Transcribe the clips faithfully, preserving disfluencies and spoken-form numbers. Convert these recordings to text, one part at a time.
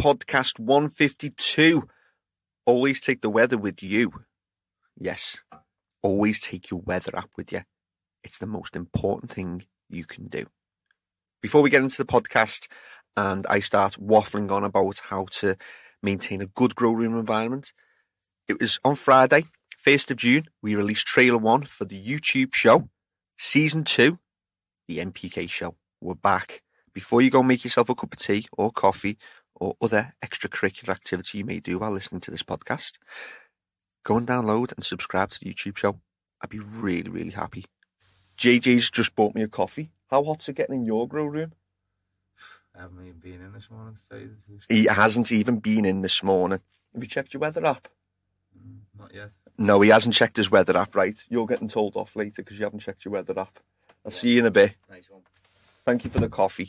podcast one fifty-two. Always take the weather with you. Yes, always take your weather app with you. It's the most important thing you can do. Before we get into the podcast and I start waffling on about how to maintain a good grow room environment, it was on Friday, first of June, we released trailer one for the YouTube show, season two, the N P K show. We're back. Before you go make yourself a cup of tea or coffee or other extracurricular activity you may do while listening to this podcast, go and download and subscribe to the YouTube show. I'd be really, really happy. J J's just bought me a coffee. How hot's it getting in your grow room? I haven't even been in this morning. He hasn't even been in this morning. Have you checked your weather app? Mm, not yet. No, he hasn't checked his weather app, right? You're getting told off later because you haven't checked your weather app. I'll yeah. see you in a bit. Nice one. Thank you for the coffee.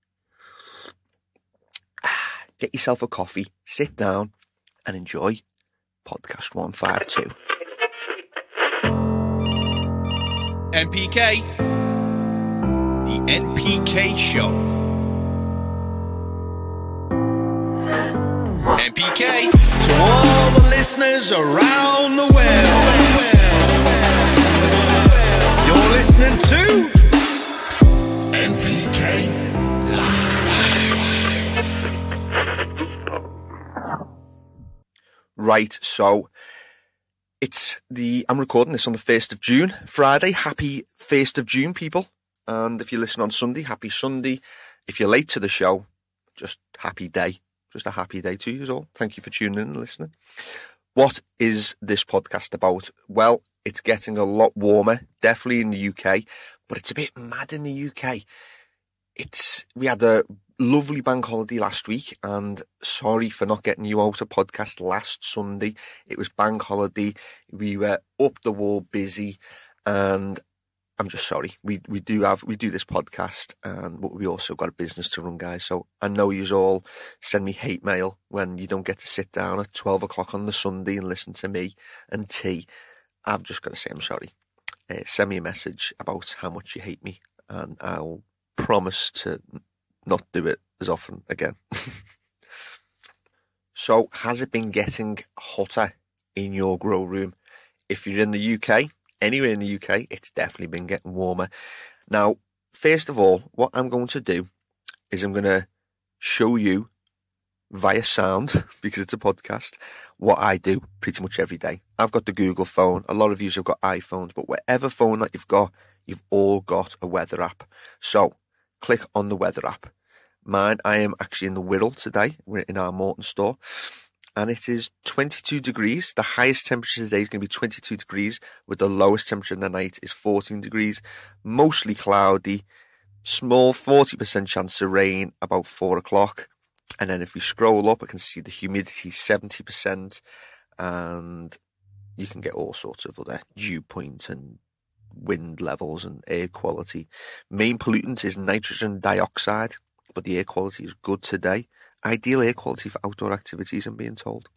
Get yourself a coffee, sit down and enjoy podcast one fifty-two. N P K, the N P K show. N P K to all the listeners around the world. You're listening to N P K Right, so it's the, I'm recording this on the first of June, Friday. Happy first of June, people. And if you listen on Sunday, happy Sunday. If you're late to the show, just happy day. Just a happy day to you all. Thank you for tuning in and listening. What is this podcast about? Well, it's getting a lot warmer, definitely in the U K, but it's a bit mad in the U K. It's, we had a lovely bank holiday last week, and sorry for not getting you out a podcast last Sunday. It was bank holiday. We were up the wall busy, and I'm just sorry. We we do have we do this podcast, and but we also got a business to run, guys. So I know you all send me hate mail when you don't get to sit down at twelve o'clock on the Sunday and listen to me and tea. I've just got to say I'm sorry. Uh, send me a message about how much you hate me, and I'll promise to not do it as often again. So, has it been getting hotter in your grow room? If you're in the U K, anywhere in the U K, it's definitely been getting warmer. Now, first of all, what I'm going to do is I'm going to show you via sound, because it's a podcast, what I do pretty much every day. I've got the Google phone. A lot of you have got iPhones, but whatever phone that you've got, you've all got a weather app. So, click on the weather app. Mine, I am actually in the Wirral today. We're in our Morton store. And it is twenty-two degrees. The highest temperature today is going to be twenty-two degrees, with the lowest temperature in the night is fourteen degrees. Mostly cloudy. Small forty percent chance of rain about four o'clock. And then if we scroll up, I can see the humidity seventy percent. And you can get all sorts of other dew point and wind levels and air quality. Main pollutant is nitrogen dioxide, but the air quality is good today. Ideal air quality for outdoor activities, I'm being told.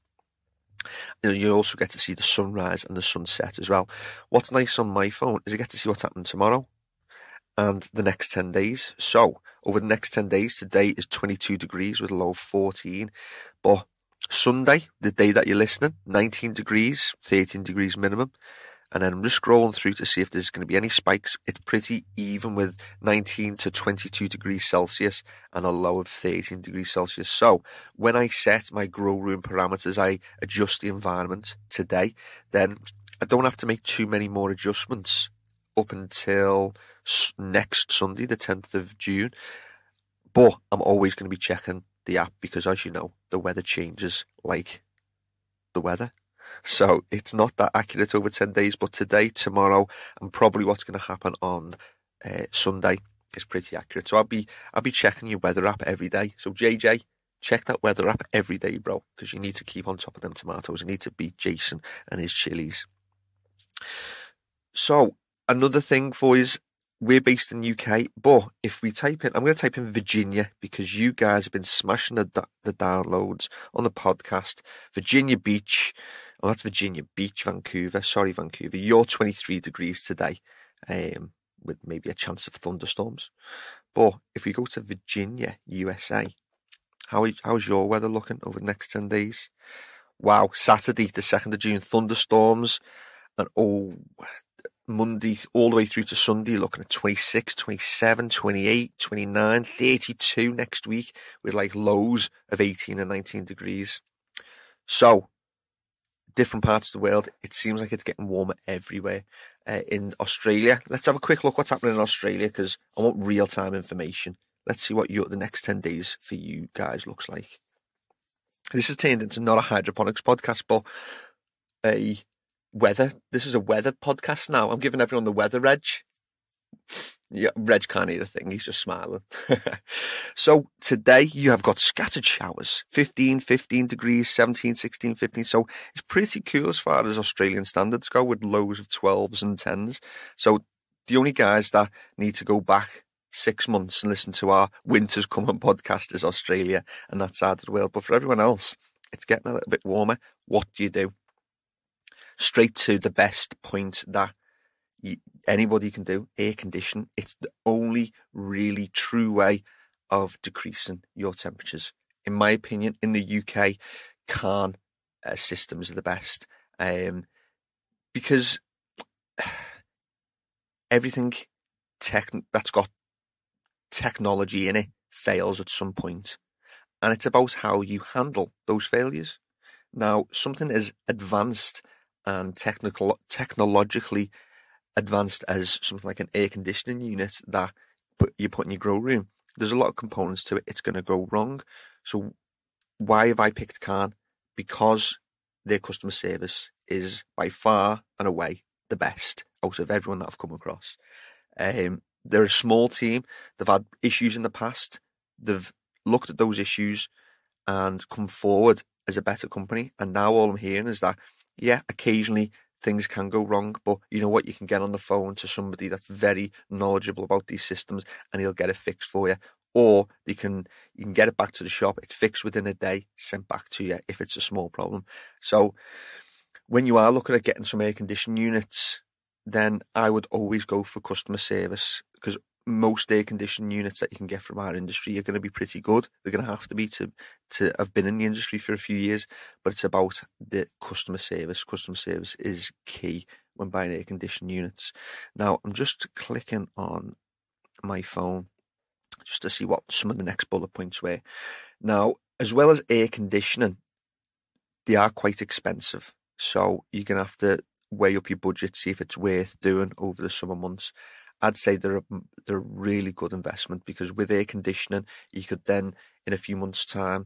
And you also get to see the sunrise and the sunset as well. What's nice on my phone is I get to see what's happening tomorrow and the next ten days. So over the next ten days, today is twenty-two degrees with a low of fourteen. But Sunday, the day that you're listening, nineteen degrees, thirteen degrees minimum. And then I'm just scrolling through to see if there's going to be any spikes. It's pretty even with nineteen to twenty-two degrees Celsius and a low of thirteen degrees Celsius. So when I set my grow room parameters, I adjust the environment today, then I don't have to make too many more adjustments up until next Sunday, the tenth of June. But I'm always going to be checking the app because, as you know, the weather changes like the weather. So it's not that accurate over ten days, but today, tomorrow, and probably what's going to happen on uh, Sunday is pretty accurate. So I'll be I'll be checking your weather app every day. So J J, check that weather app every day, bro, because you need to keep on top of them tomatoes. You need to beat Jason and his chilies. So another thing for you is we're based in the U K, but if we type in, I'm going to type in Virginia because you guys have been smashing the the downloads on the podcast. Virginia Beach. Oh, that's Virginia Beach, Vancouver. Sorry, Vancouver. You're twenty-three degrees today, um, with maybe a chance of thunderstorms. But if we go to Virginia, U S A, How how's your weather looking over the next ten days? Wow, Saturday, the second of June, thunderstorms, and oh, Monday all the way through to Sunday, looking at twenty-six, twenty-seven, twenty-eight, twenty-nine, thirty-two next week, with like lows of eighteen and nineteen degrees. So, different parts of the world, it seems like it's getting warmer everywhere. Uh, in Australia, let's have a quick look what's happening in Australia, because I want real-time information. Let's see what your, the next ten days for you guys looks like. This has turned into not a hydroponics podcast, but a weather. This is a weather podcast now. I'm giving everyone the weather, Reg. Yeah, Reg can't hear a thing. He's just smiling. So today you have got scattered showers, fifteen, fifteen degrees, seventeen, sixteen, fifteen. So it's pretty cool as far as Australian standards go, with lows of twelves and tens. So the only guys that need to go back six months and listen to our Winter's Coming podcast is Australia and that side of the world. But for everyone else, it's getting a little bit warmer. What do you do? Straight to the best point that you, anybody can do, air condition. It's the only really true way of decreasing your temperatures. In my opinion, in the U K, CANNA uh, systems are the best, um, because everything tech that's got technology in it fails at some point, and it's about how you handle those failures. Now, something as advanced and technical, technologically advanced as something like an air conditioning unit that you put in your grow room, there's a lot of components to it. It's going to go wrong. So why have I picked CANNA? Because their customer service is by far and away the best out of everyone that I've come across. Um, they're a small team. They've had issues in the past. They've looked at those issues and come forward as a better company. And now all I'm hearing is that, yeah, occasionally things can go wrong, but you know what? You can get on the phone to somebody that's very knowledgeable about these systems and he'll get it fixed for you. Or you can you can get it back to the shop. It's fixed within a day, sent back to you if it's a small problem. So when you are looking at getting some air conditioning units, then I would always go for customer service, because most air conditioning units that you can get from our industry are going to be pretty good. They're going to have to be to to have been in the industry for a few years, but it's about the customer service. Customer service is key when buying air conditioning units. Now, I'm just clicking on my phone just to see what some of the next bullet points were. Now, as well as air conditioning, they are quite expensive. So you're going to have to weigh up your budget, see if it's worth doing over the summer months. I'd say they're a, they're a really good investment, because with air conditioning, you could then, in a few months' time,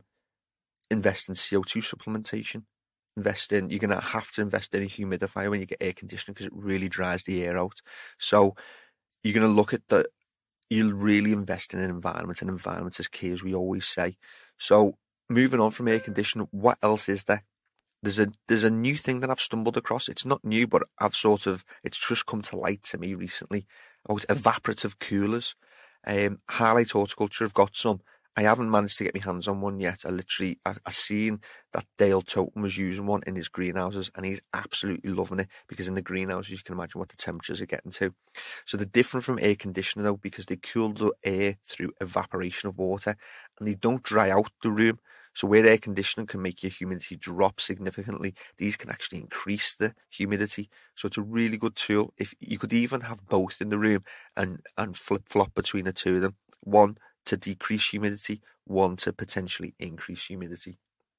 invest in C O two supplementation. Invest in, you're going to have to invest in a humidifier when you get air conditioning, because it really dries the air out. So you're going to look at the, you'll really invest in an environment, and environment is key, as we always say. So moving on from air conditioning, what else is there? There's a there's a new thing that I've stumbled across. It's not new, but I've sort of, it's just come to light to me recently, about evaporative coolers. Um, Highlight Horticulture have got some. I haven't managed to get my hands on one yet. I literally, I, I seen that Dale Totem was using one in his greenhouses, and he's absolutely loving it, because in the greenhouses you can imagine what the temperatures are getting to. So they're different from air conditioning though, because they cool the air through evaporation of water, and they don't dry out the room. So where air conditioning can make your humidity drop significantly, these can actually increase the humidity. So it's a really good tool. If you could even have both in the room and, and flip-flop between the two of them. One to decrease humidity, one to potentially increase humidity.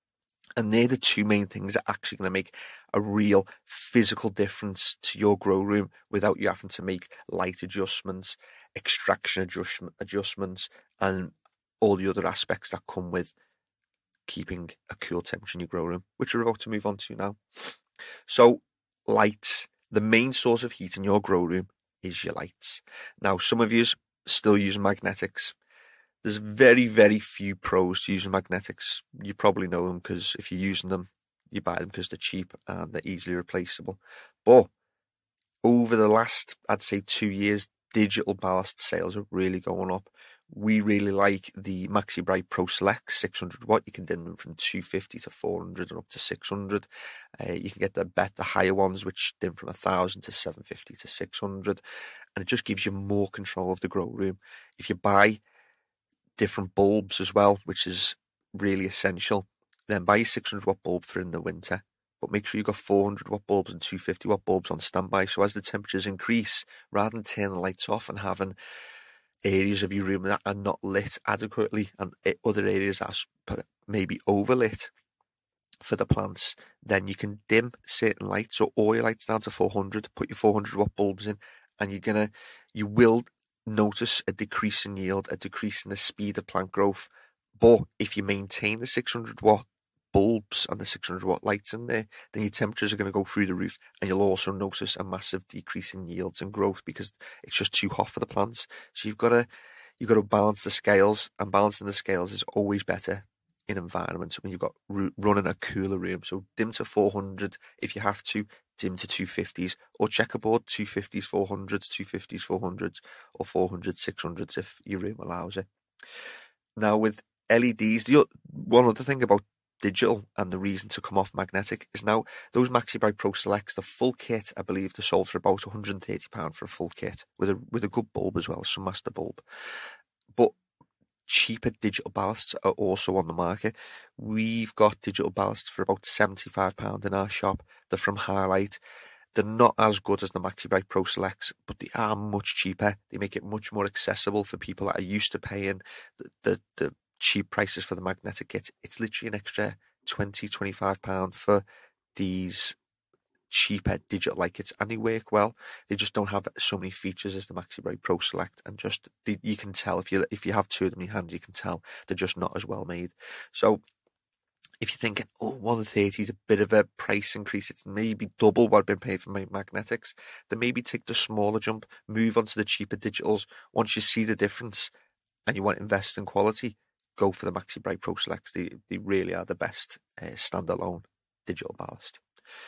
And they're the two main things that are actually going to make a real physical difference to your grow room without you having to make light adjustments, extraction adjustment, adjustments, and all the other aspects that come with keeping a cool temperature in your grow room, which we're about to move on to now. So lights, the main source of heat in your grow room is your lights. Now, some of you still using magnetics. There's very, very few pros to using magnetics. You probably know them, because if you're using them, you buy them because they're cheap and they're easily replaceable. But over the last, I'd say two years, digital ballast sales are really going up. We really like the Maxi Bright Pro Select six hundred watt. You can dim them from two fifty to four hundred and up to six hundred. Uh, you can get the better higher ones, which dim from one thousand to seven fifty to six hundred. And it just gives you more control of the grow room. If you buy different bulbs as well, which is really essential, then buy your six hundred watt bulb for in the winter. But make sure you've got four hundred watt bulbs and two hundred fifty watt bulbs on standby. So as the temperatures increase, rather than turning the lights off and having areas of your room that are not lit adequately and other areas that are maybe overlit for the plants, then you can dim certain lights or all your lights down to four hundred, put your four hundred watt bulbs in, and you're gonna, you will notice a decrease in yield, a decrease in the speed of plant growth. But if you maintain the six hundred watt bulbs and the six hundred watt lights in there, then your temperatures are going to go through the roof, and you'll also notice a massive decrease in yields and growth because it's just too hot for the plants. So you've got to you've got to balance the scales, and balancing the scales is always better in environments when you've got running a cooler room. So dim to four hundred if you have to, dim to two fifties, or checkerboard two fifties, four hundreds, two fifties, four hundreds, or four hundreds, six hundreds if your room allows it. Now with L E Ds, the one other thing about digital and the reason to come off magnetic is now those Maxi Bright Pro Selects, the full kit, I believe they're sold for about one hundred and thirty pounds for a full kit with a with a good bulb as well, some master bulb. But cheaper digital ballasts are also on the market. We've got digital ballasts for about seventy-five pounds in our shop. They're from SANlight. They're not as good as the Maxi Bright Pro Selects, but they are much cheaper. They make it much more accessible for people that are used to paying the the, the cheap prices for the magnetic kit. It's literally an extra twenty, twenty-five pounds for these cheaper digital light kits, and they work well. They just don't have so many features as the Maxi Bright Pro Select, and just they, you can tell if you if you have two of them in your hand, you can tell they're just not as well made. So if you're thinking, oh, one thirty is a bit of a price increase, it's maybe double what I've been paying for my magnetics, then maybe take the smaller jump, move on to the cheaper digitals. Once you see the difference and you want to invest in quality, go for the Maxi Bright Pro Selects. They, they really are the best uh, standalone digital ballast.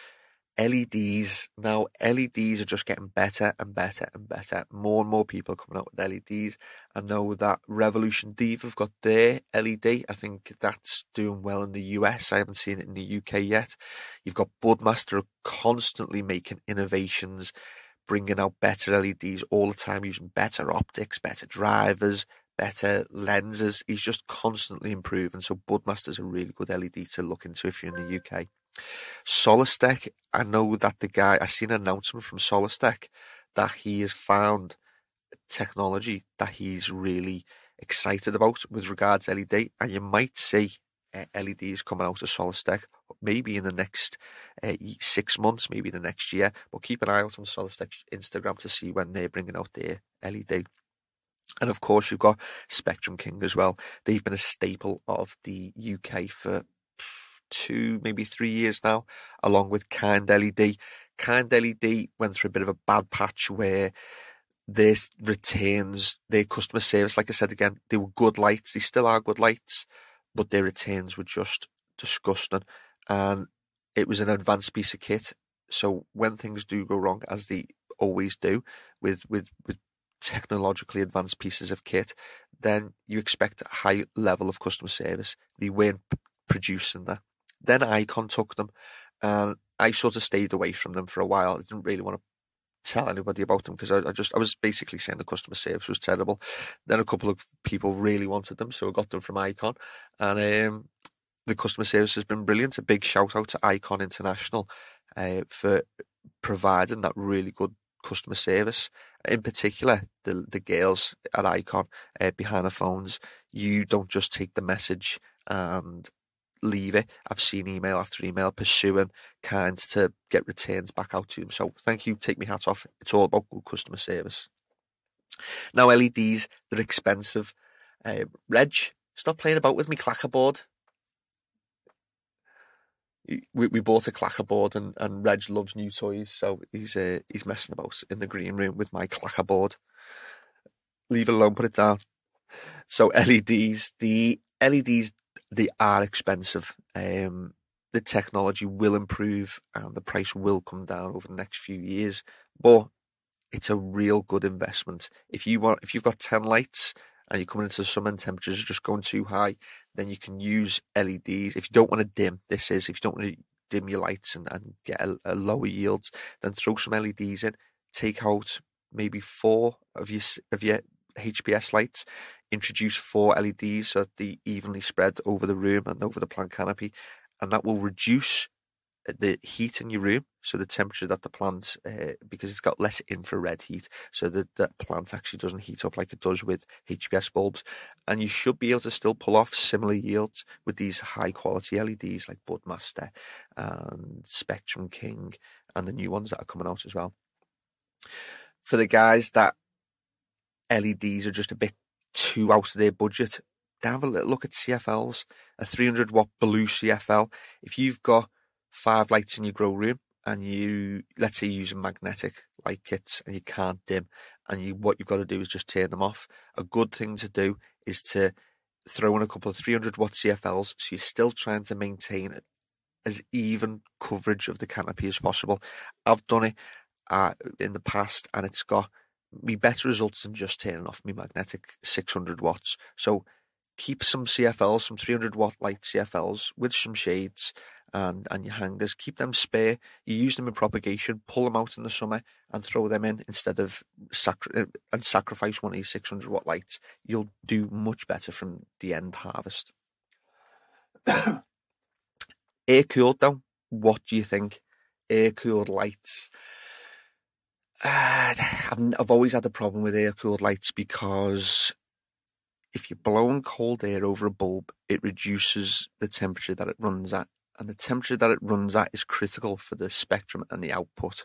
L E Ds. Now, L E Ds are just getting better and better and better. More and more people are coming out with L E Ds. I know that Revolution Diva have got their L E D. I think that's doing well in the U S. I haven't seen it in the U K yet. You've got Budmaster constantly making innovations, bringing out better L E Ds all the time, using better optics, better drivers, better lenses. He's just constantly improving. So Budmaster's a really good L E D to look into if you're in the U K. Solistec, I know that the guy, I seen an announcement from Solistec that he has found technology that he's really excited about with regards to L E D, and you might see uh, L E Ds coming out of Solistec maybe in the next uh, six months, maybe the next year, but keep an eye out on Solistec's Instagram to see when they're bringing out their L E D. And of course you've got Spectrum King as well. They've been a staple of the U K for two, maybe three years now, along with Kind L E D. Kind L E D went through a bit of a bad patch where their returns, their customer service, like I said again, they were good lights. They still are good lights, but their returns were just disgusting. And it was an advanced piece of kit. So when things do go wrong, as they always do with, with, with technologically advanced pieces of kit, then you expect a high level of customer service. They weren't producing that. Then Icon took them, and I sort of stayed away from them for a while. I didn't really want to tell anybody about them because I, I just I was basically saying the customer service was terrible. Then a couple of people really wanted them, so I got them from Icon, and um, the customer service has been brilliant. A big shout out to Icon International uh, for providing that really good customer service. In particular, the the girls at Icon uh, behind the phones. You don't just take the message and leave it. I've seen email after email pursuing Kinds to get returns back out to them. So thank you. Take me hat off. It's all about good customer service. Now L E Ds, they're expensive. Uh, Reg, stop playing about with me clacker board. We we bought a clacker board, and, and Reg loves new toys, so he's uh, he's messing about in the green room with my clacker board. Leave it alone, put it down. So L E Ds, the L E Ds, they are expensive. Um, the technology will improve and the price will come down over the next few years, but it's a real good investment. If you want, if you've got ten lights and you're coming into summer and temperatures are just going too high, then you can use L E Ds. If you don't want to dim, this is, if you don't want to dim your lights and, and get a, a lower yields, then throw some L E Ds in, take out maybe four of your, of your H P S lights, introduce four L E Ds so that they evenly spread over the room and over the plant canopy, and that will reduce the heat in your room, so the temperature that the plant, uh, because it's got less infrared heat, so that the plant actually doesn't heat up like it does with H P S bulbs. And you should be able to still pull off similar yields with these high quality L E Ds like Budmaster and Spectrum King and the new ones that are coming out as well. For the guys that L E Ds are just a bit too out of their budget, have a little look at C F Ls, a three hundred watt blue C F L. If you've got five lights in your grow room and you, let's say you use a magnetic light kits and you can't dim, and you what you've got to do is just turn them off, a good thing to do is to throw in a couple of three hundred watt C F Ls, so you're still trying to maintain as even coverage of the canopy as possible. I've done it uh, in the past, and it's got me better results than just turning off my magnetic six hundred watts. So keep some C F Ls, some three hundred watt light C F Ls with some shades and and your hangers. Keep them spare. You use them in propagation, pull them out in the summer and throw them in instead of sacri- and sacrifice one of these six hundred watt lights. You'll do much better from the end harvest. Air cooled though, what do you think? Air cooled lights. Uh, I've, I've always had a problem with air cooled lights because if you're blowing cold air over a bulb, it reduces the temperature that it runs at. And the temperature that it runs at is critical for the spectrum and the output.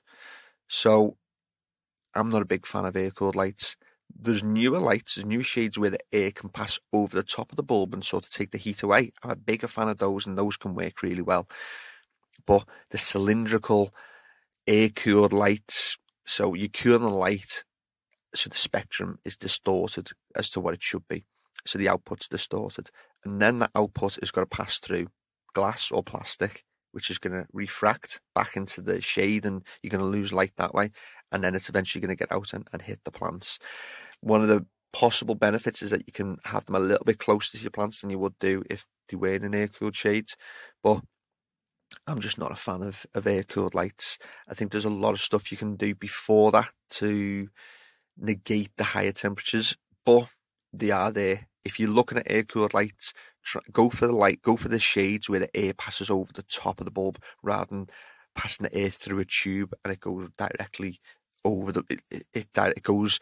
So I'm not a big fan of air cooled lights. There's newer lights, there's newer shades where the air can pass over the top of the bulb and sort of take the heat away. I'm a bigger fan of those, and those can work really well. But the cylindrical air cooled lights, so you're cooling the light so the spectrum is distorted as to what it should be. So the output's distorted. And then that output is going to pass through glass or plastic, which is going to refract back into the shade, and you're going to lose light that way. And then it's eventually going to get out and, and hit the plants. One of the possible benefits is that you can have them a little bit closer to your plants than you would do if they were in an air-cooled shade. But I'm just not a fan of, of air-cooled lights. I think there's a lot of stuff you can do before that to negate the higher temperatures, but they are there. If you're looking at air-cooled lights, try, go for the light, go for the shades where the air passes over the top of the bulb rather than passing the air through a tube and it goes directly over the, it, it, it, it goes,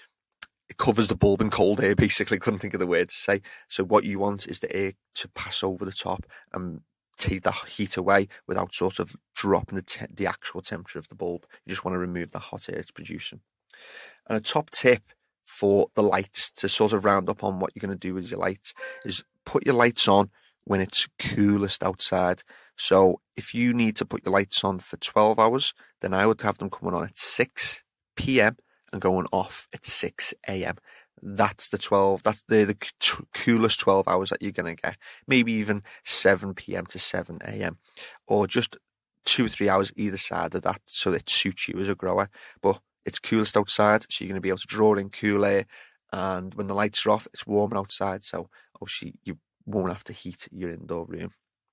it covers the bulb in cold air, basically. Couldn't think of the word to say. So what you want is the air to pass over the top and take the heat away without sort of dropping the, te- the actual temperature of the bulb. You just want to remove the hot air it's producing. And a top tip for the lights, to sort of round up on what you're going to do with your lights, is put your lights on when it's coolest outside. So if you need to put your lights on for twelve hours, then I would have them coming on at six p.m. and going off at six a.m. That's the twelve, that's the, the t- coolest twelve hours that you're going to get. Maybe even seven p.m. to seven a.m. or just two or three hours either side of that, so it suits you as a grower. But it's coolest outside, so you're going to be able to draw in cool air, and when the lights are off, it's warmer outside, so obviously you won't have to heat your indoor room.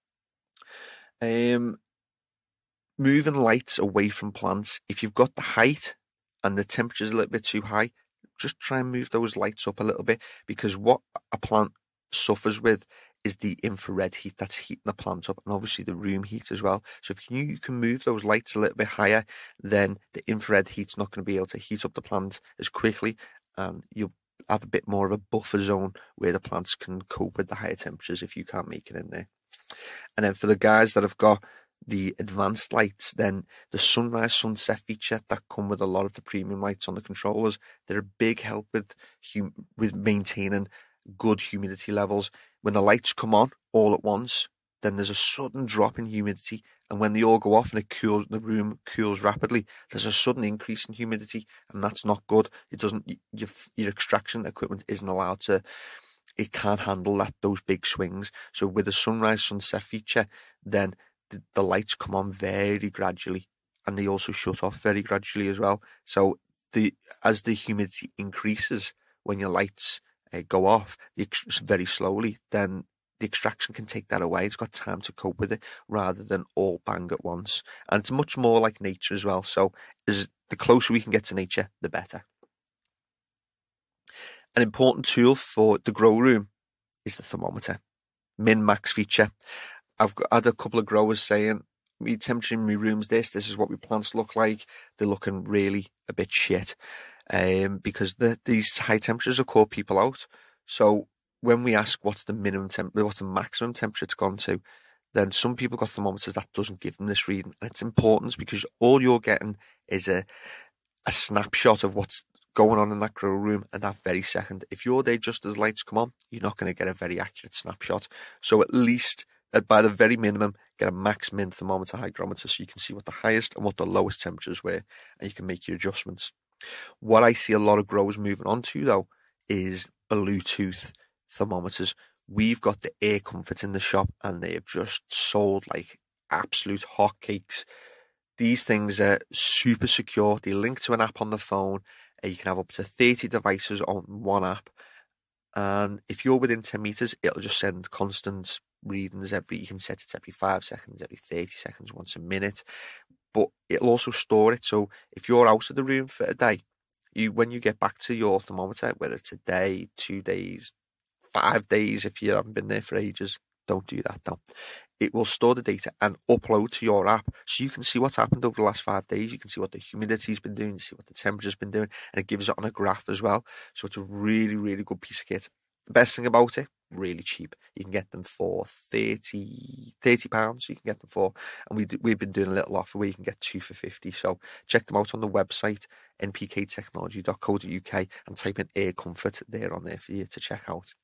Um, moving lights away from plants. If you've got the height and the temperature's a little bit too high, just try and move those lights up a little bit, because what a plant suffers with is the infrared heat that's heating the plant up, and obviously the room heat as well. So if you, you can move those lights a little bit higher, then the infrared heat's not going to be able to heat up the plant as quickly, and you'll have a bit more of a buffer zone where the plants can cope with the higher temperatures if you can't make it in there. And then for the guys that have got the advanced lights, then the sunrise sunset feature that come with a lot of the premium lights on the controllers, they're a big help with hum- with maintaining good humidity levels. When the lights come on all at once, then there's a sudden drop in humidity, and when they all go off and it cools, the room cools rapidly, there's a sudden increase in humidity, and that's not good. It doesn't, your, your extraction equipment isn't allowed to, it can't handle that, those big swings. So with the sunrise sunset feature, then the, the lights come on very gradually, and they also shut off very gradually as well. So the as the humidity increases when your lights uh, go off the ex- very slowly, then the extraction can take that away. It's got time to cope with it rather than all bang at once. And it's much more like nature as well. So as the closer we can get to nature, the better. An important tool for the grow room is the thermometer, min-max feature. I've got, had a couple of growers saying, my temperature in my room's this, this is what my plants look like. They're looking really a bit shit um, because the, these high temperatures have caught people out. So when we ask what's the minimum temperature, what's the maximum temperature it's gone to, then some people got thermometers that doesn't give them this reading. And it's important because all you're getting is a, a snapshot of what's going on in that grow room at that very second. If you're there just as lights come on, you're not going to get a very accurate snapshot. So at least, at by the very minimum, get a max min thermometer hygrometer so you can see what the highest and what the lowest temperatures were, and you can make your adjustments. What I see a lot of growers moving on to, though, is Bluetooth thermometers. We've got the Air Comfort in the shop, and they have just sold like absolute hotcakes. These things are super secure. They link to an app on the phone. You can have up to thirty devices on one app. And if you're within ten meters, it'll just send constant readings every, you can set it every five seconds, every thirty seconds, once a minute. But it'll also store it. So if you're out of the room for a day, you, when you get back to your thermometer, whether it's a day, two days, five days, if you haven't been there for ages, don't do that though. It will store the data and upload to your app so you can see what's happened over the last five days. You can see what the humidity's been doing, see what the temperature's been doing, and it gives it on a graph as well. So it's a really, really good piece of kit. The best thing about it, really cheap. You can get them for thirty pounds. You can get them for, and we do, we've been doing a little offer where you can get two for fifty. So check them out on the website, n p k technology dot co dot u k, and type in Air Comfort there on there for you to check out.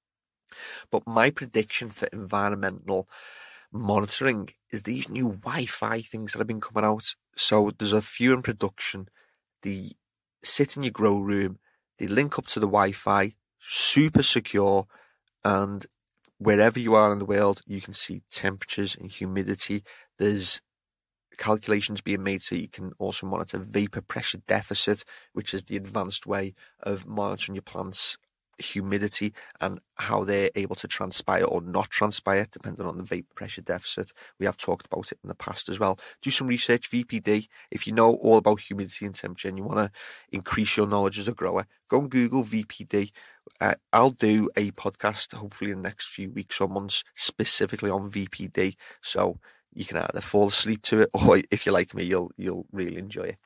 But my prediction for environmental monitoring is these new Wi-Fi things that have been coming out. So there's a few in production. They sit in your grow room, they link up to the Wi-Fi, super secure, and wherever you are in the world, you can see temperatures and humidity. There's calculations being made so you can also monitor vapor pressure deficit, which is the advanced way of monitoring your plants' humidity and how they're able to transpire or not transpire depending on the vapor pressure deficit. We have talked about it in the past as well. Do some research, V P D. If you know all about humidity and temperature and you want to increase your knowledge as a grower, go and Google V P D. Uh, I'll do a podcast hopefully in the next few weeks or months specifically on V P D, so you can either fall asleep to it or if you're like me, you'll you'll really enjoy it.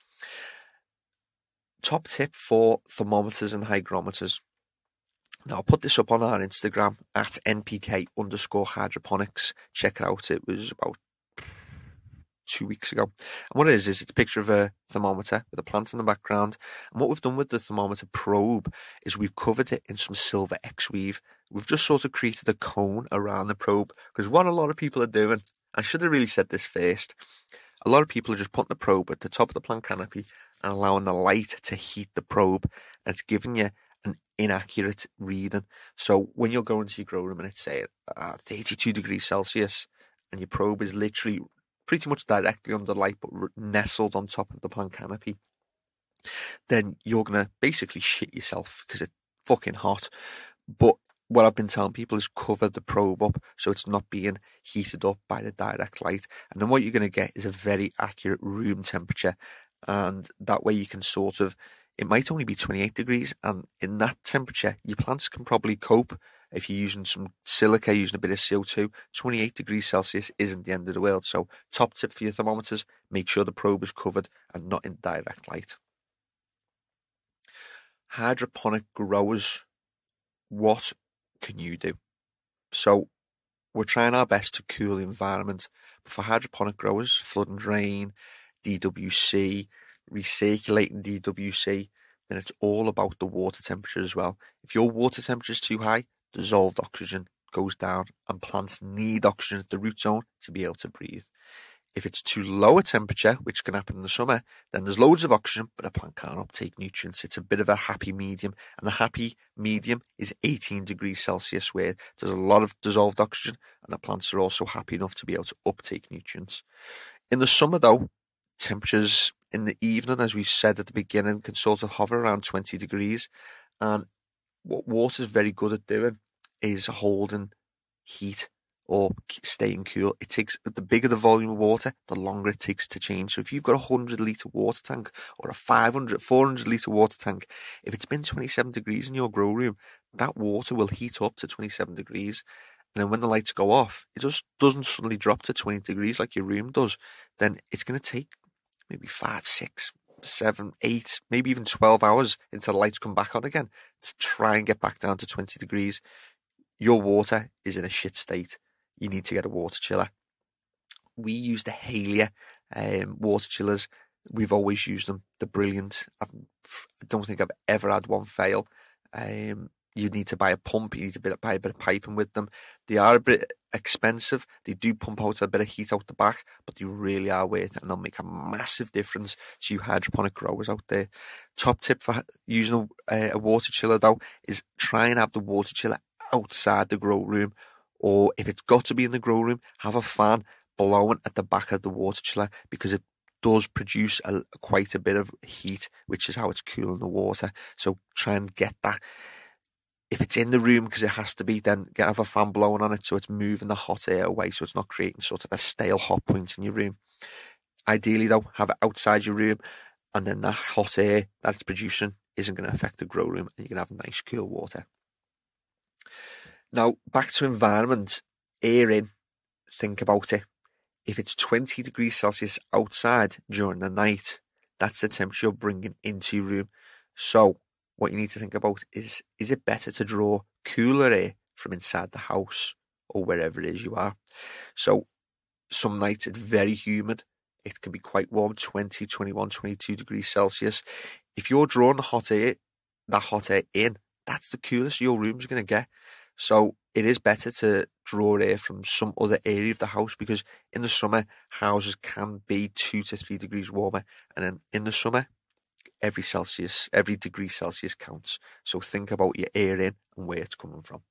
Top tip for thermometers and hygrometers. Now, I'll put this up on our Instagram at N P K underscore hydroponics. Check it out. It was about two weeks ago. And what it is, is it's a picture of a thermometer with a plant in the background. And what we've done with the thermometer probe is we've covered it in some silver X-weave. We've just sort of created a cone around the probe. Because what a lot of people are doing, I should have really said this first, a lot of people are just putting the probe at the top of the plant canopy and allowing the light to heat the probe. And it's giving you an inaccurate reading. So when you're going to your grow room and it's saying uh, thirty-two degrees Celsius and your probe is literally pretty much directly under the light but nestled on top of the plant canopy, then you're going to basically shit yourself because it's fucking hot. But what I've been telling people is cover the probe up so it's not being heated up by the direct light. And then what you're going to get is a very accurate room temperature. And that way you can sort of, it might only be twenty-eight degrees, and in that temperature, your plants can probably cope. If you're using some silica, using a bit of C O two, twenty-eight degrees Celsius isn't the end of the world. So top tip for your thermometers, make sure the probe is covered and not in direct light. Hydroponic growers, what can you do? So we're trying our best to cool the environment. But for hydroponic growers, flood and drain, D W C, recirculating D W C, then it's all about the water temperature as well. If your water temperature is too high, dissolved oxygen goes down and plants need oxygen at the root zone to be able to breathe. If it's too low a temperature, which can happen in the summer, then there's loads of oxygen, but a plant can't uptake nutrients. It's a bit of a happy medium, and the happy medium is eighteen degrees Celsius, where there's a lot of dissolved oxygen, and the plants are also happy enough to be able to uptake nutrients. In the summer, though, temperatures in the evening, as we said at the beginning, can sort of hover around twenty degrees. And what water's very good at doing is holding heat or staying cool. It takes, the bigger the volume of water, the longer it takes to change. So if you've got a one hundred litre water tank or a five hundred, four hundred litre water tank, if it's been twenty-seven degrees in your grow room, that water will heat up to twenty-seven degrees. And then when the lights go off, it just doesn't suddenly drop to twenty degrees like your room does. Then it's going to take maybe five, six, seven, eight, maybe even twelve hours until the lights come back on again to try and get back down to twenty degrees. Your water is in a shit state. You need to get a water chiller. We use the Halia um, water chillers. We've always used them. They're brilliant. I've, I don't think I've ever had one fail. Um, you need to buy a pump. You need to buy a bit of piping with them. They are a bit expensive. They do pump out a bit of heat out the back, but they really are worth it, and they'll make a massive difference to you hydroponic growers out there. Top tip for using a, a water chiller though is try and have the water chiller outside the grow room, or if it's got to be in the grow room, have a fan blowing at the back of the water chiller, because it does produce a, quite a bit of heat, which is how it's cooling the water. So try and get that. If it's in the room, because it has to be, then get have a fan blowing on it so it's moving the hot air away, so it's not creating sort of a stale hot point in your room. Ideally though, have it outside your room, and then that hot air that it's producing isn't going to affect the grow room, and you can have nice cool water. Now back to environment, air in, think about it. If it's twenty degrees Celsius outside during the night, that's the temperature you're bringing into your room. So what you need to think about is, is it better to draw cooler air from inside the house or wherever it is you are? So some nights it's very humid. It can be quite warm, twenty, twenty-one, twenty-two degrees Celsius. If you're drawing the hot air, that hot air in, that's the coolest your room's going to get. So it is better to draw air from some other area of the house, because in the summer, houses can be two to three degrees warmer. And then in the summer, every Celsius, every degree Celsius counts. So think about your air in and where it's coming from.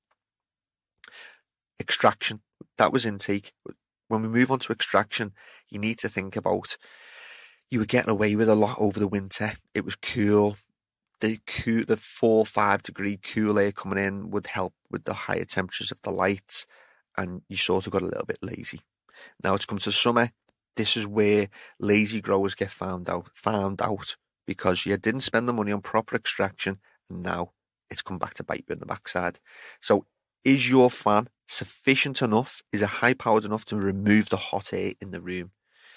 Extraction, that was intake. When we move on to extraction, you need to think about, you were getting away with a lot over the winter. It was cool. The cool, the four, five degree cool air coming in would help with the higher temperatures of the lights, and you sort of got a little bit lazy. Now it's come to summer. This is where lazy growers get found out, found out. Because you didn't spend the money on proper extraction, and now it's come back to bite you in the backside. So is your fan sufficient enough? Is it high powered enough to remove the hot air in the room?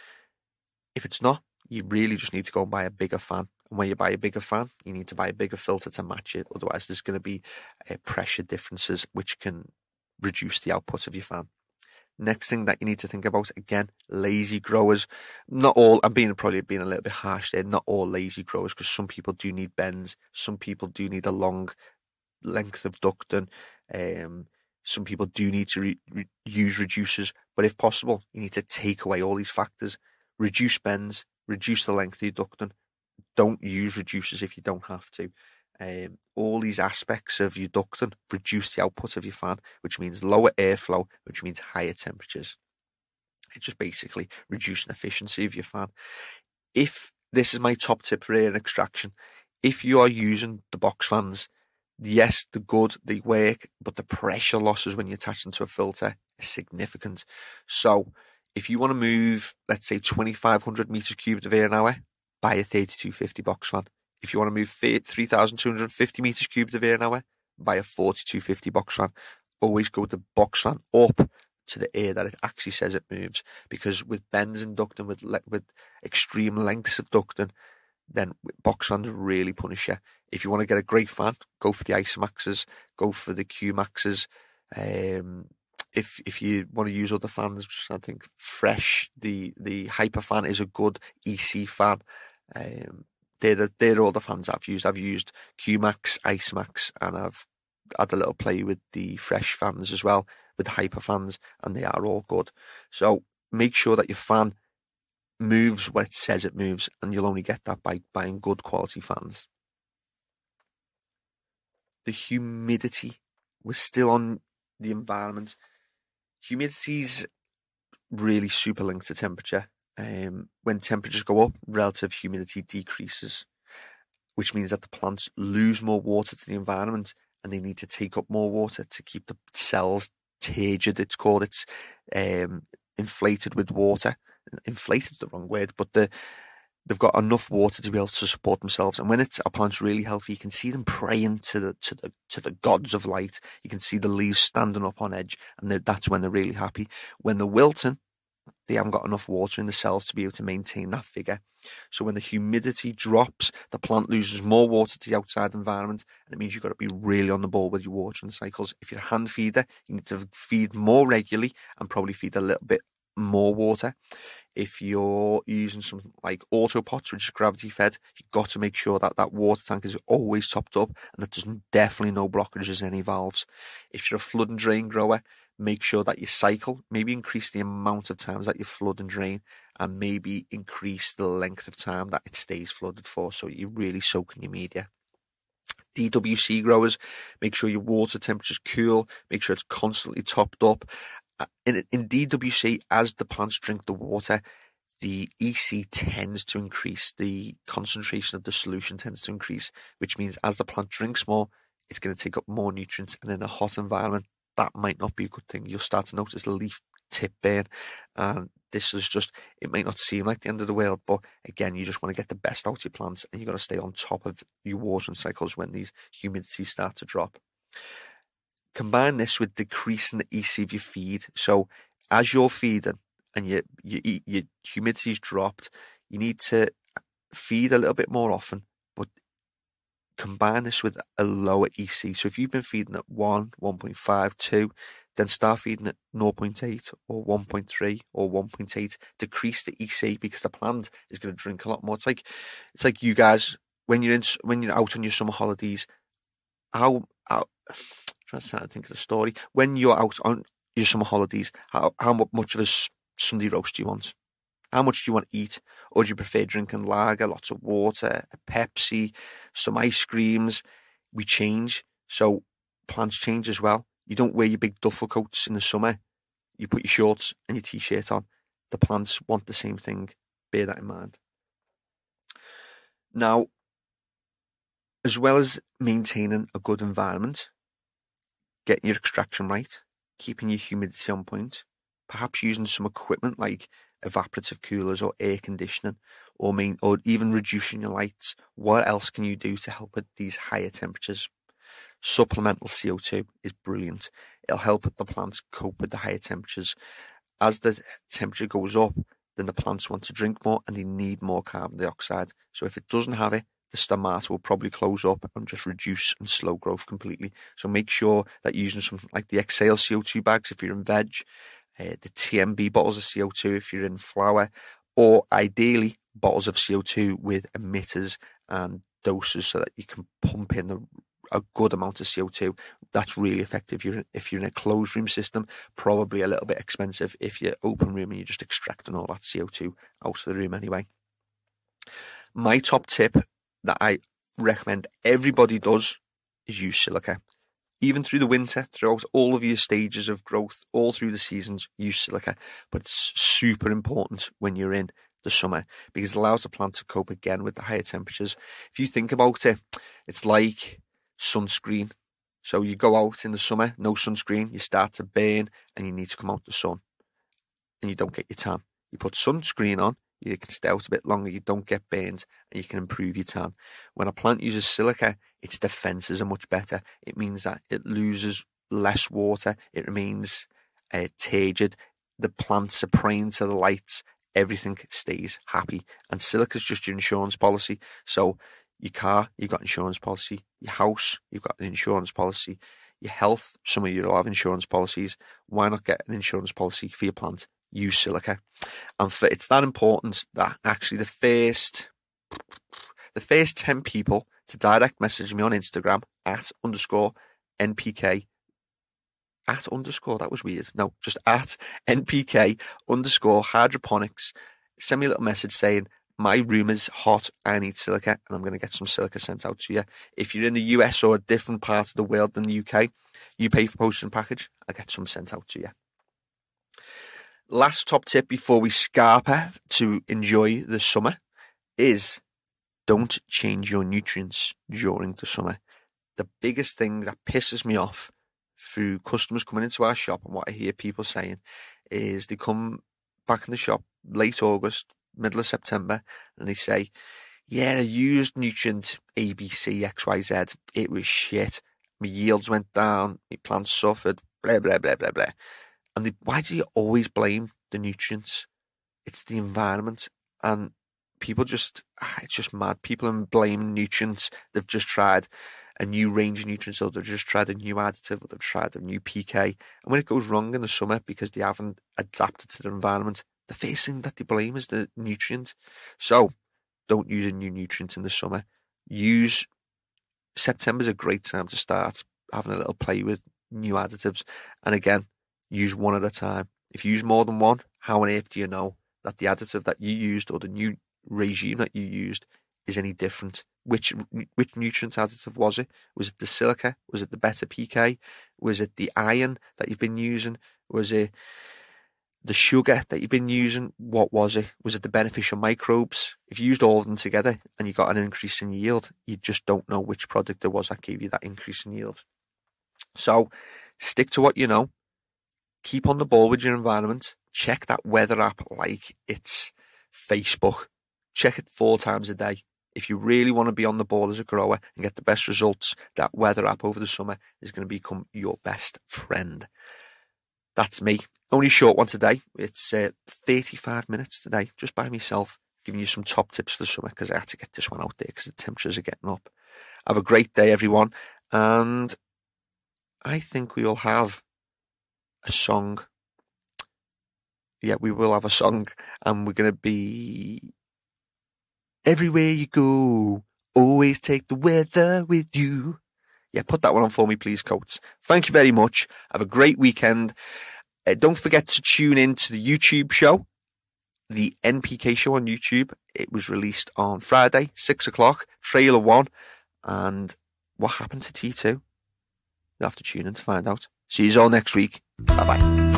If it's not, you really just need to go and buy a bigger fan. And when you buy a bigger fan, you need to buy a bigger filter to match it. Otherwise, there's going to be uh, pressure differences which can reduce the output of your fan. Next thing that you need to think about, again, lazy growers. Not all, I'm being probably being a little bit harsh there, not all lazy growers, because some people do need bends. Some people do need a long length of ducting. Um, some people do need to re re use reducers. But if possible, you need to take away all these factors. Reduce bends, reduce the length of your ducting. Don't use reducers if you don't have to. Um, all these aspects of your ducting reduce the output of your fan, which means lower airflow, which means higher temperatures. It's just basically reducing efficiency of your fan. If this is my top tip for air and extraction, if you are using the box fans, yes, they're good, they work, but the pressure losses when you attach them to a filter is significant. So if you want to move, let's say twenty-five hundred meters cubed of air an hour, buy a thirty-two fifty box fan. If you want to move three thousand two hundred fifty meters cubed of air an hour, buy a forty-two fifty box fan. Always go with the box fan up to the air that it actually says it moves. Because with bends and ducting, with with extreme lengths of ducting, then box fans really punish you. If you want to get a great fan, go for the Isomaxes, go for the Q Maxes. Um, if if you want to use other fans, I think Fresh, the the Hyper fan is a good E C fan. Um, They're, the, they're all the fans I've used. I've used Q Max, Ice Max, and I've had a little play with the Fresh fans as well, with the Hyper fans, and they are all good. So make sure that your fan moves where it says it moves, and you'll only get that by buying good quality fans. The humidity, we're still on the environment. Humidity's really super linked to temperature. Um, when temperatures go up, relative humidity decreases, which means that the plants lose more water to the environment, and they need to take up more water to keep the cells turgid, it's called. It's um, inflated with water. Inflated is the wrong word, but the they've got enough water to be able to support themselves. And when it's a plant's really healthy, you can see them praying to the to the to the gods of light. You can see the leaves standing up on edge, and that's when they're really happy. When they're wilting, they haven't got enough water in the cells to be able to maintain that figure. So when the humidity drops, the plant loses more water to the outside environment, and it means you've got to be really on the ball with your watering cycles. If you're a hand feeder, you need to feed more regularly and probably feed a little bit more water. If you're using something like AutoPot, which is gravity fed, you've got to make sure that that water tank is always topped up and that there's definitely no blockages in any valves. If you're a flood and drain grower, make sure that you cycle, maybe increase the amount of times that you flood and drain, and maybe increase the length of time that it stays flooded for, so you're really soaking your media. D W C growers, make sure your water temperature's cool, make sure it's constantly topped up. In, in D W C, as the plants drink the water, the E C tends to increase, the concentration of the solution tends to increase, which means as the plant drinks more, it's going to take up more nutrients, and in a hot environment, that might not be a good thing. You'll start to notice the leaf tip burn, and this is just, it might not seem like the end of the world, but again, you just want to get the best out of your plants, and you've got to stay on top of your watering cycles when these humidities start to drop. Combine this with decreasing the E C of your feed. So as you're feeding and your, your, your humidity's dropped, you need to feed a little bit more often, but combine this with a lower E C. So if you've been feeding at one, one point five, two, then start feeding at zero point eight or one point three or one point eight. Decrease the E C, because the plant is going to drink a lot more. It's like it's like you guys when you're in when you're out on your summer holidays. How how I'm trying to think of the story. When you're out on your summer holidays, how how much of a Sunday roast do you want? How much do you want to eat? Or do you prefer drinking lager, lots of water, a Pepsi, some ice creams? We change. So plants change as well. You don't wear your big duffel coats in the summer. You put your shorts and your t-shirt on. The plants want the same thing. Bear that in mind. Now, as well as maintaining a good environment, getting your extraction right, keeping your humidity on point, perhaps using some equipment like evaporative coolers or air conditioning, or main, or even reducing your lights. What else can you do to help with these higher temperatures? Supplemental C O two is brilliant. It'll help the plants cope with the higher temperatures. As the temperature goes up, then the plants want to drink more and they need more carbon dioxide. So if it doesn't have it, the stomata will probably close up and just reduce and slow growth completely. So make sure that you're using something like the Exhale C O two bags if you're in veg, uh, the T M B bottles of C O two if you're in flower, or ideally bottles of C O two with emitters and doses so that you can pump in the, a good amount of C O two. That's really effective if you're, if you're in a closed room system, probably a little bit expensive if you're open room and you're just extracting all that C O two out of the room anyway. My top tip that I recommend everybody does is use silica. Even through the winter, throughout all of your stages of growth, all through the seasons, use silica. But it's super important when you're in the summer because it allows the plant to cope again with the higher temperatures. If you think about it, it's like sunscreen. So you go out in the summer, no sunscreen, you start to burn and you need to come out the sun and you don't get your tan. You put sunscreen on, you can stay out a bit longer, you don't get burned, and you can improve your tan. When a plant uses silica, its defences are much better. It means that it loses less water, it remains uh, turgid, the plants are praying to the lights, everything stays happy. And silica is just your insurance policy. So your car, you've got insurance policy. Your house, you've got an insurance policy. Your health, some of you will have insurance policies. Why not get an insurance policy for your plant? Use silica. And for, it's that important that actually the first the first ten people to direct message me on Instagram at underscore N P K at underscore, that was weird. No, just at N P K underscore hydroponics. Send me a little message saying, my room is hot, I need silica, and I'm going to get some silica sent out to you. If you're in the U S or a different part of the world than the U K, you pay for postage and package, I'll get some sent out to you. Last top tip before we scarper to enjoy the summer is don't change your nutrients during the summer. The biggest thing that pisses me off through customers coming into our shop, and what I hear people saying is they come back in the shop late August, middle of September, and they say, yeah, I used nutrient A, B, C, X, Y, Z. It was shit. My yields went down. My plants suffered. Blah, blah, blah, blah, blah. And they, why do you always blame the nutrients? It's the environment. And people just, it's just mad. People are blaming nutrients. They've just tried a new range of nutrients, or they've just tried a new additive, or they've tried a new P K. And when it goes wrong in the summer because they haven't adapted to the environment, the first thing that they blame is the nutrient. So don't use a new nutrient in the summer. Use September's a great time to start having a little play with new additives. And again, use one at a time. If you use more than one, how on earth do you know that the additive that you used or the new regime that you used is any different? Which which nutrient additive was it? Was it the silica? Was it the better P K? Was it the iron that you've been using? Was it the sugar that you've been using? What was it? Was it the beneficial microbes? If you used all of them together and you got an increase in yield, you just don't know which product it was that gave you that increase in yield. So stick to what you know. Keep on the ball with your environment. Check that weather app like it's Facebook. Check it four times a day. If you really want to be on the ball as a grower and get the best results, that weather app over the summer is going to become your best friend. That's me. Only a short one today. It's uh, thirty-five minutes today, just by myself, giving you some top tips for the summer because I had to get this one out there because the temperatures are getting up. Have a great day, everyone. And I think we'll have a song. Yeah, we will have a song, and we're going to be everywhere you go, always take the weather with you. Yeah, put that one on for me, please, Coates. Thank you very much. Have a great weekend. Uh, don't forget to tune in to the YouTube show, the N P K show on YouTube. It was released on Friday, six o'clock, trailer one. And what happened to T two? You'll have to tune in to find out. See you all next week. Bye-bye.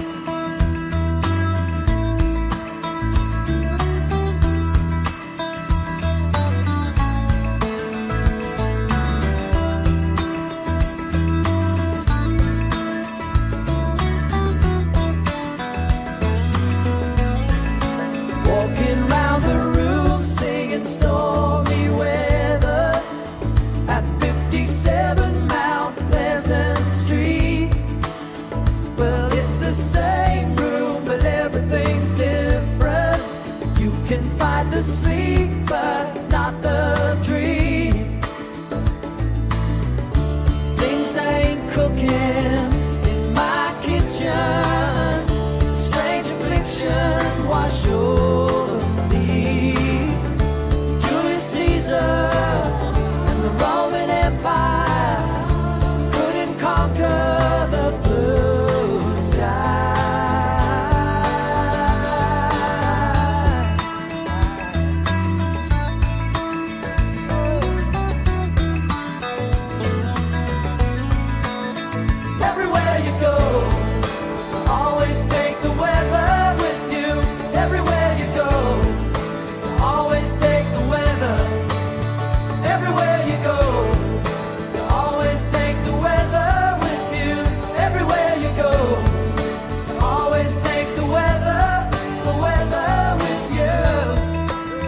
Stormy weather at fifty-seven Mount Pleasant Street. Well, it's the same room, but everything's different. You can fight the sleep, but not the dream. Things ain't cooking in my kitchen. Strange affliction wash over me. And the Roman Empire couldn't conquer the blue sky. Everywhere you go, always take the weather with you. Everywhere you go, always take the weather. Everywhere you go, you always take the weather with you. Everywhere you go, you always take the weather, the weather with you.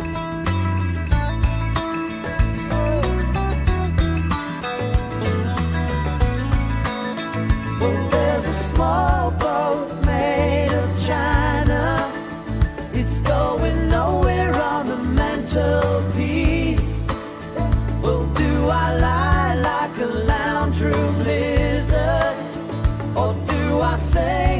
Well, there's a small boat made of China. It's going nowhere on the mantelpiece. Do I lie like a lounge room lizard, or do I say